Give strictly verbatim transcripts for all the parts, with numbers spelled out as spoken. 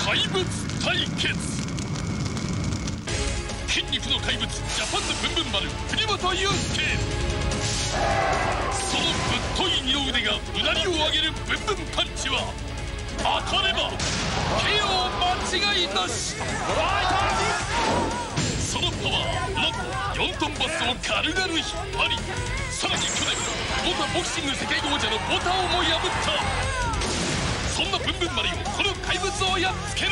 怪物対決。筋肉の怪物ジャパンのブンブン丸藤本祐介。そのぶっとい二の腕がうなりを上げるブンブンパンチは当たれば ケーオー 間違いなし。そのパワーなんとよんトンバスを軽々引っ張り、さらに去年元ボクシング世界王者のボタンをも破った。そんなブンブン丸よ、この怪物をやっつけろ。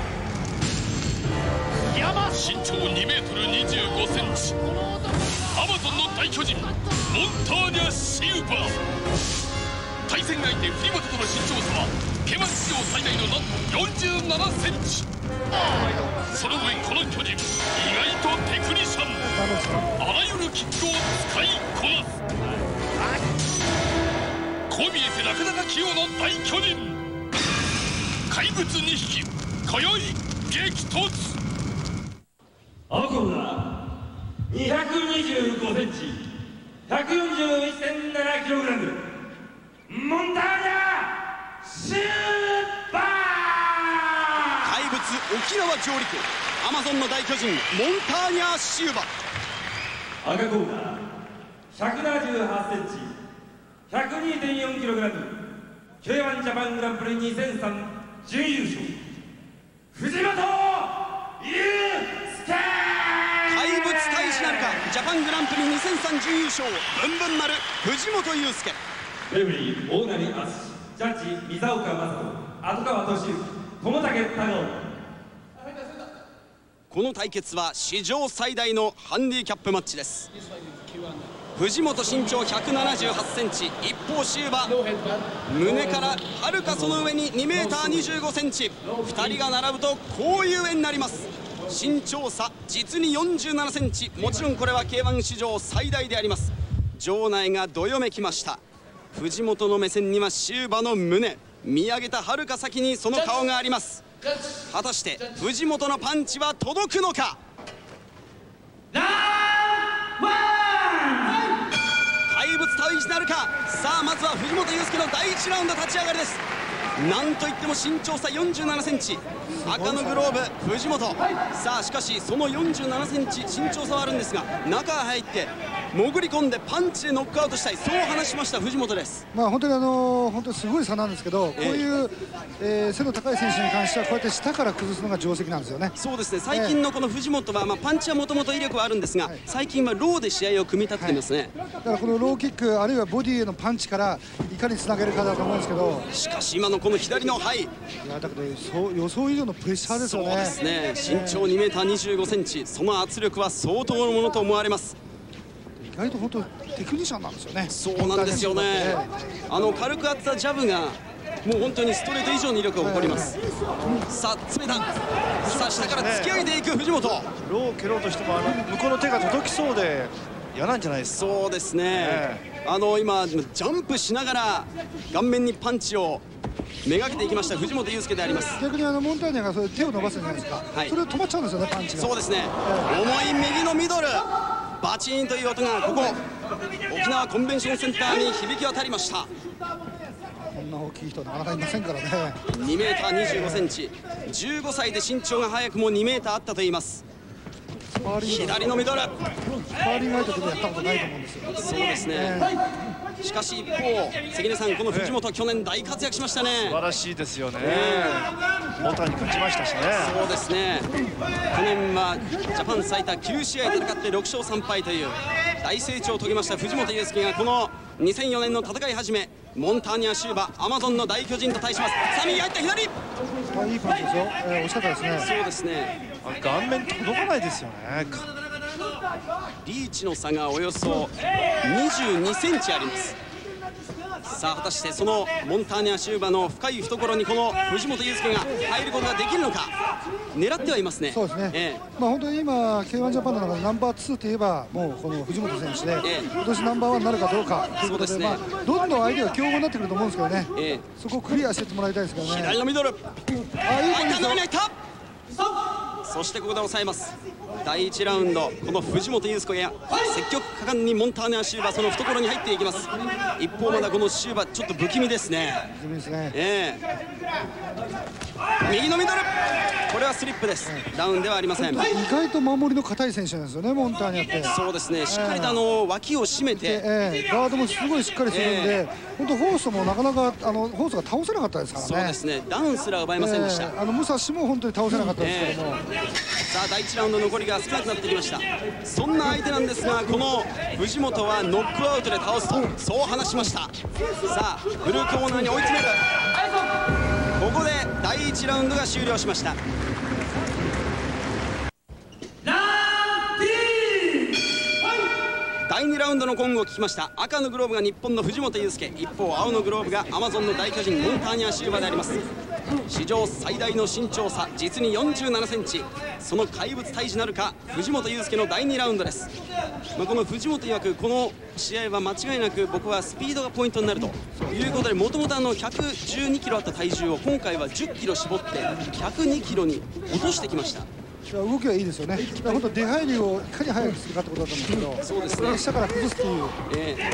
身長にメートルにじゅうごセンチ、アマゾンの大巨人モンターニャ・シウバ。対戦相手藤本との身長差はケーワン史上最大のなんとよんじゅうななセンチ。その上この巨人意外とテクニシャン、あらゆるキックを使いこなす。こう見えてなかなか器用な大巨人。怪物にひき今宵激突。 青コーナーにひゃくにじゅうごセンチ、ひゃくよんじゅういってんななキログラム、モンターニャ・シューバー。 怪物沖縄上陸、アマゾンの大巨人モンターニャ・シューバ。 赤コーナーひゃくななじゅうはちセンチ、ひゃくにてんよんキログラム、ケーワン ジャパングランプリにせんさん準優勝、藤本祐介。 怪物退治なるか、ジャパングランプリにせんさん準優勝、ブンブン丸藤本祐介。 レフェリー大成敦、ジャッジ水岡雅人、後川俊之、友武太郎。 この対決は史上最大のハンディキャップマッチです。藤本身長ひゃくななじゅうはちセンチ、一方シューバ胸からはるかその上ににメーターにじゅうごセンチ、ふたりが並ぶとこういう絵になります。身長差実によんじゅうななセンチ、もちろんこれは ケーワン 史上最大であります。場内がどよめきました。藤本の目線にはシューバの胸、見上げたはるか先にその顔があります。果たして藤本のパンチは届くのか。怪物退治なるか。さあまずは藤本祐介のだいいちラウンド立ち上がりです。なんといっても身長差よんじゅうななセンチ、赤のグローブ藤本。さあしかしそのよんじゅうななセンチ身長差はあるんですが、中へ入って潜り込んでパンチでノックアウトしたい、そう話しました藤本です。 まあ本当にあの本当にすごい差なんですけど、こういう、えー、背の高い選手に関してはこうやって下から崩すのが定石なんですよね。 そうですね、最近のこの藤本は、まあ、パンチはもともと威力はあるんですが、はい、最近はローで試合を組み立ててますね、 はい、だからこのローキックあるいはボディへのパンチからいかにつなげるかだと思うんですけど、 しかし今のこの左のハイ、いやだけどそう予想以上のプレッシャーですよね。 そうですね、身長にメーターにじゅうごセンチ、その圧力は相当のものと思われます。 意外と本当テクニシャンなんですよね。 そうなんですよね。あの軽く当ったジャブがもう本当にストレート以上の威力を誇ります。さあ詰めた、さあ下から突き上げていく藤本。 ローを蹴ろうとしてもあの向こうの手が届きそうで嫌なんじゃないですか。 そうですね、あの今ジャンプしながら顔面にパンチをめがけていきました藤本祐介であります。 逆にあのモンターニャがそれ手を伸ばすじゃないですか、はい、それ止まっちゃうんですよね、パンチが。そうですね、 重い右のミドルバチーンという音がここ沖縄コンベンションセンターに響き渡りました。 こんな大きい人なかなかいませんからね。 にメーターにじゅうごセンチ、じゅうごさいで身長が早くもにメーターあったといいます。左のミドル、 スパーリング相手でもやったことないと思うんですよ。 そうですね、えー、しかし一方関根さん、この藤本、えー、去年大活躍しましたね。 素晴らしいですよね、えー、モンターに勝ちましたしね。 そうですね、去年はジャパン最多きゅうしあい戦ってろくしょうさんぱいという大成長を遂げました藤本祐介が、このにせんよねんの戦い始めモンターニャ・シューバアマゾンの大巨人と対します。さあ右入った左、 いいパンチですよ、えー、惜しかったですね。 そうですね、 顔面届かないですよね。 リーチの差がおよそにじゅうにセンチあります。さあ果たしてそのモンターニャ・シューバの深い懐にこの藤本祐介が入ることができるのか。狙ってはいますね。 そうですね、ええ、まあ本当に今 ケーワン ジャパンの中でナンバーツーといえばもうこの藤本選手で、ええ、今年ナンバーワンになるかどうかということで、そうですね、まあ、どんどん相手が強豪になってくると思うんですけどね、ええ、そこをクリアしていってもらいたいですからね。 左のミドル、 あ、いいポイントですよ。 そしてここで抑えます。だいいちラウンド、この藤本祐介が積極果敢にモンターニャ・シューバその懐に入っていきます。一方まだこのシューバちょっと不気味ですね。 不気味ですね、 ええ右のミドル、これはスリップです。ダウンではありません。 意外と守りの堅い選手なんですよね、モンターニャって。 そうですね、しっかりとあの脇を締めて、 えー、ガードもすごいしっかりするんで、えー、本当ホーストもなかなかあのホーストが倒せなかったですからね。 そうですね、ダウンすら奪えませんでした。えー、あの武蔵も本当に倒せなかったですけども、 えー、さあ第いちラウンド残りが少なくなってきました。そんな相手なんですが、この藤本はノックアウトで倒すと、そう話しました。さあブルーコーナーに追い詰める。ここでだいいちラウンドが終了しました。だいにラウンドのゴングを聞きました。赤のグローブが日本の藤本裕介、一方青のグローブがアマゾンの大巨人モンターニャシウバであります。史上最大の身長差、実によんじゅうななセンチ、その怪物退治なるか藤本裕介のだいにラウンドです。まあ、この藤本曰くこの試合は間違いなく僕はスピードがポイントになるということで、もともとひゃくじゅうにキロあった体重を今回はじゅっキロ絞ってひゃくにキロに落としてきました。 動きはいいですよね。本当出入りをいかに早くするかってことだと思うんですけど、そうですね、下から崩すっていう、えー、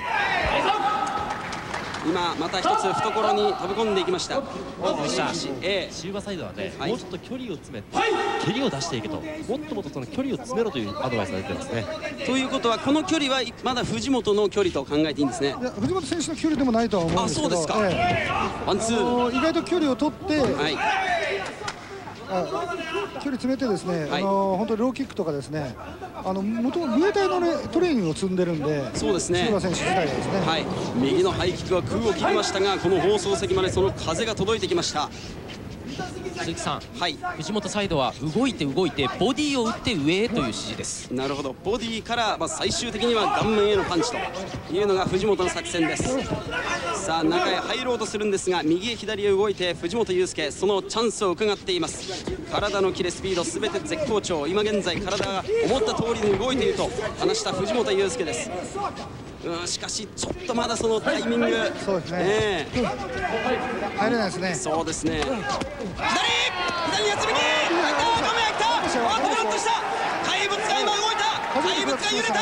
今また一つ懐に飛び込んでいきました。 しかし、えー、シウバサイドはね、はい、もうちょっと距離を詰めて、はい、蹴りを出していけと、もっともっとその距離を詰めろというアドバイスが出てますね。 ということはこの距離はまだ藤本の距離と考えていいんですね。 いや藤本選手の距離でもないとは思うんですけど、あ、そうですか、えー、ワンツー、意外と距離を取って、はい、あ距離詰めてですね、はい、あの本当にローキックとかですね、あの元々ムエタイの、ね、トレーニングを積んでるんで、 そうですね、 シウバ選手自体がですね、 はい、右のハイキックは空を切りましたが、この放送席までその風が届いてきました。 鈴木さん、はい、藤本サイドは動いて動いてボディを打って上へという指示です。 なるほど、ボディから、まあ、最終的には顔面へのパンチというのが藤本の作戦です。さあ中へ入ろうとするんですが、右へ左へ動いて藤本裕介、そのチャンスを伺っています。体のキレスピード全て絶好調、今現在体が思った通りに動いていると話した藤本裕介です。うん、しかしちょっとまだそのタイミング、 そうですね、えー、入れないですね。 そうですね、左左にやつ右、入った画面入った、あっとブロックした、怪物が今動いた、怪物が揺れた。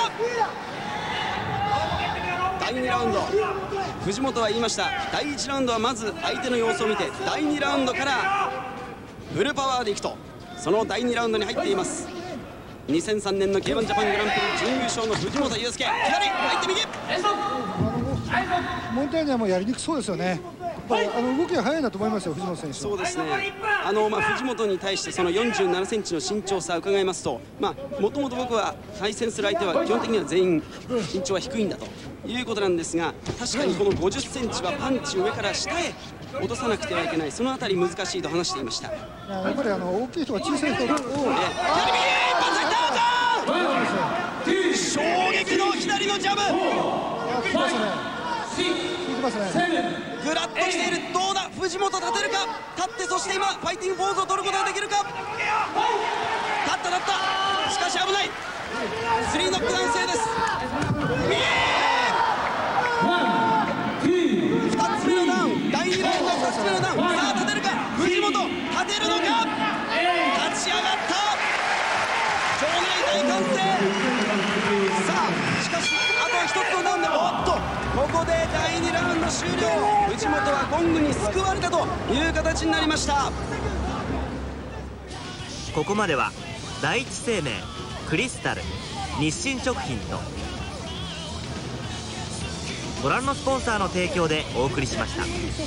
だいにラウンド、藤本は言いました、だいいちラウンドはまず相手の様子を見て、だいにラウンドからフルパワーでいくと、そのだいにラウンドに入っています。にせんさんねんの ケーワン ジャパングランプリ準優勝の藤本裕介、左入って右、 モンターニャもやりにくそうですよね。あの動きが速いんだと思いますよ、藤本選手。 そうですね、あの、まあ、藤本に対してそのよんじゅうななセンチの身長差を伺いますと、もともと僕は対戦する相手は基本的には全員身長は低いんだということなんですが、確かにこのごじゅっセンチはパンチを上から下へ落とさなくてはいけない、そのあたり難しいと話していました。やっぱりあの大きい人が小さい人を、えー、左右パンチ入った、 衝撃の左のジャブ、グラッときている、どうだ、藤本立てるか、立って、そして今ファイティングポーズを取ることができるか、立った立った、しかし危ない、スリーノックダウン制です。ふたつめのダウン、だいにラウンドふたつめのダウン、さあ立てるか、藤本立てるのか、立ち上がった、場内大歓声。さあしかしあとひとつのダウンで、おっとここでだいにラウンド終了、藤本はゴングに救われたという形になりました。 ここまでは第一生命、クリスタル、日清食品とご覧のスポンサーの提供でお送りしました。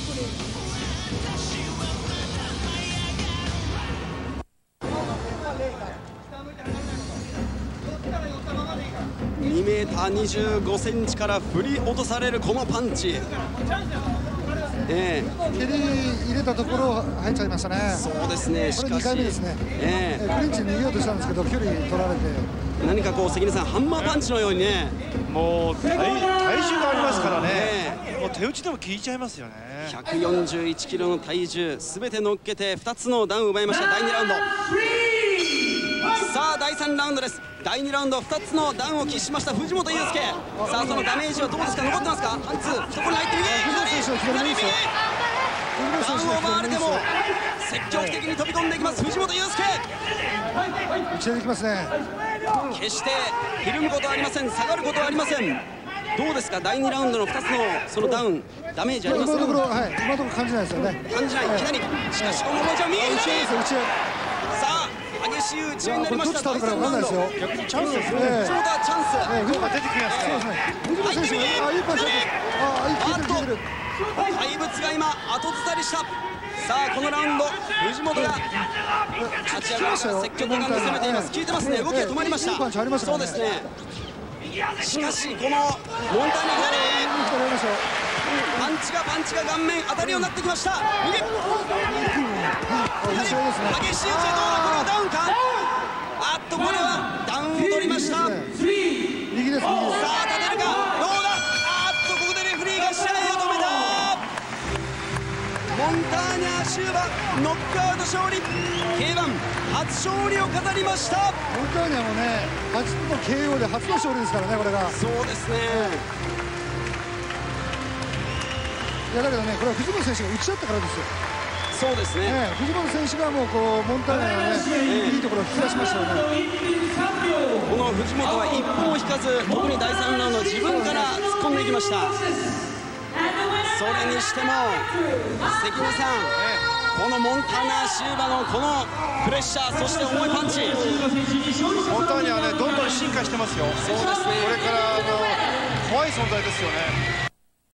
にメーターにじゅうごセンチから振り落とされるこのパンチ、 えー、蹴り入れたところ入っちゃいましたね。 そうですね、 これにかいめですね、えー、クリンチに逃げようとしたんですけど距離取られて、 何かこう関根さんハンマーパンチのようにね、 もう 体, 体重がありますからね、えー、もう手打ちでも効いちゃいますよね。 ひゃくよんじゅういちキロの体重すべて乗っけてふたつのダウンを奪いましただいにラウンド。さあだいさんラウンドです。だいにラウンドふたつのダウンを喫しました藤本裕介。さあそのダメージはどうですか、残ってますか。ワンツー、懐に入って右、左左右、ダウンを奪われても積極的に飛び込んでいきます藤本裕介。 打ち上げてきますね。 決してひるむことはありません、下がることはありません。 どうですか、だいにラウンドのふたつのそのダウン、ダメージありますか？ 今のところ、はい、今のところ感じないですよね。 感じない、 はい、 左、しかしこの文字は右左、さあ激しい打ち合いになりました。 どっちか分かんないですよ。 逆にチャンスですね。 そうだ、チャンス。 藤本出てきました。 藤本選手が、あ、いいパンチ。あ、いいパンチ。 怪物が今後ずさりした。さあこのラウンド藤本が立ち上がりから積極的に攻めています。効いてますね。動きが止まりました。そうですね。しかしこのモンターニャ左パンチがパンチが顔面当たるようになってきました。右激しい打ちどうだ、これはダウンか。あっとこれはダウンを取りました。 右です。さあ立てるかどうだ。あっとここでレフリーが試合を止めた。モンターニャシューバノックアウト勝利、 ケーワン 初勝利を飾りました。 モンターニャもね、初の ケーオー で初の勝利ですからね、これが。 そうですね。 いやだけどね、これは藤本選手が打ち合ったからですよ。 そうですね。 ね、藤本選手がもうこうモンターニャのね、いいところを引き出しましたよね。 この藤本は一歩も引かず、特にだいさんラウンド自分から突っ込んでいきました。それにしても関根さん、このモンターニャシューバのこのプレッシャー、そして重いパンチ、 モンターニャはねどんどん進化してますよ。 そうですね。 これからあの怖い存在ですよね。